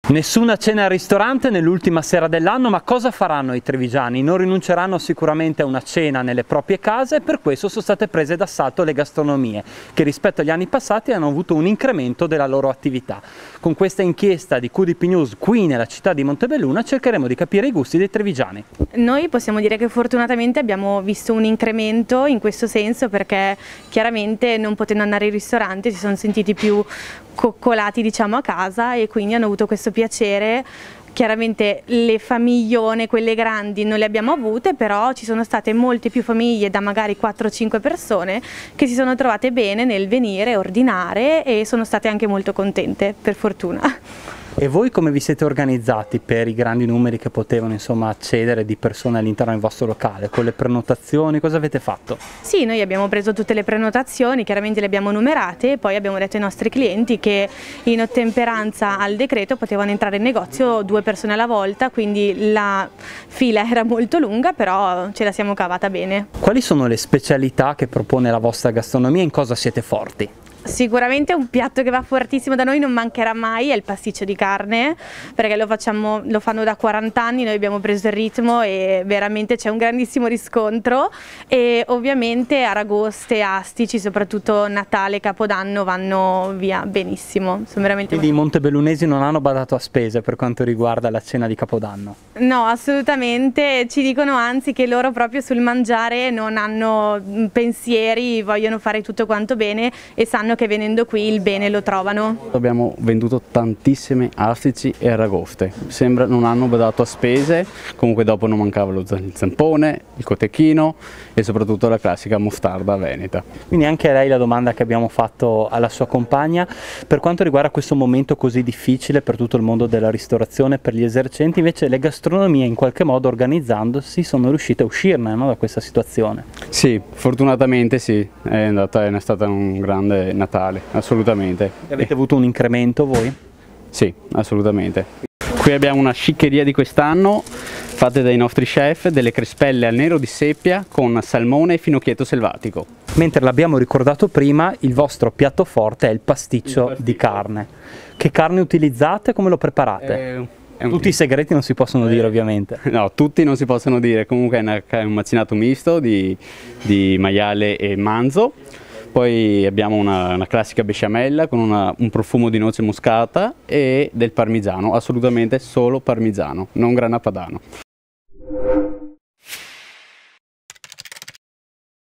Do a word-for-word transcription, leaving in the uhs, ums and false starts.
Nessuna cena al ristorante nell'ultima sera dell'anno, ma cosa faranno i trevigiani? Non rinunceranno sicuramente a una cena nelle proprie case e per questo sono state prese d'assalto le gastronomie, che rispetto agli anni passati hanno avuto un incremento della loro attività. Con questa inchiesta di Q D P News qui nella città di Montebelluna cercheremo di capire i gusti dei trevigiani. Noi possiamo dire che fortunatamente abbiamo visto un incremento in questo senso, perché chiaramente non potendo andare ai ristoranti si sono sentiti più coccolati, diciamo, a casa, e quindi hanno avuto questo piacere. Chiaramente le famiglione, quelle grandi, non le abbiamo avute, però ci sono state molte più famiglie da magari quattro cinque persone che si sono trovate bene nel venire, ordinare, e sono state anche molto contente, per fortuna. E voi come vi siete organizzati per i grandi numeri che potevano insomma accedere di persone all'interno del vostro locale? Con le prenotazioni cosa avete fatto? Sì, noi abbiamo preso tutte le prenotazioni, chiaramente le abbiamo numerate e poi abbiamo detto ai nostri clienti che in ottemperanza al decreto potevano entrare in negozio due persone alla volta, quindi la fila era molto lunga, però ce la siamo cavata bene. Quali sono le specialità che propone la vostra gastronomia e in cosa siete forti? Sicuramente un piatto che va fortissimo da noi, non mancherà mai, è il pasticcio di carne, perché lo, facciamo, lo fanno da quaranta anni, noi abbiamo preso il ritmo e veramente c'è un grandissimo riscontro, e ovviamente aragoste, astici, soprattutto Natale, Capodanno vanno via benissimo. Sono veramente Quindi i montebellunesi non hanno badato a spese per quanto riguarda la cena di Capodanno? No, assolutamente, ci dicono anzi che loro proprio sul mangiare non hanno pensieri, vogliono fare tutto quanto bene e sanno che venendo qui il bene lo trovano. Abbiamo venduto tantissime astici e aragoste, sembra non hanno badato a spese, comunque dopo non mancava lo zampone, il cotechino e soprattutto la classica mostarda veneta. Quindi anche a lei la domanda che abbiamo fatto alla sua compagna, per quanto riguarda questo momento così difficile per tutto il mondo della ristorazione, per gli esercenti, invece le gastronomie in qualche modo organizzandosi sono riuscite a uscirne, no, da questa situazione? Sì, fortunatamente sì, è, andata, è stata un grande Natale, assolutamente. E avete avuto un incremento voi? Sì, assolutamente. Qui abbiamo una sciccheria di quest'anno, fatte dai nostri chef, delle crespelle al nero di seppia con salmone e finocchietto selvatico. Mentre l'abbiamo ricordato prima, il vostro piatto forte è il pasticcio, il pasticcio di carne. Che carne utilizzate e come lo preparate? Eh... Tutti i segreti non si possono dire ovviamente. No, tutti non si possono dire, comunque è un macinato misto di, di maiale e manzo, poi abbiamo una, una classica besciamella con una, un profumo di noce moscata e del parmigiano, assolutamente solo parmigiano, non grana padano.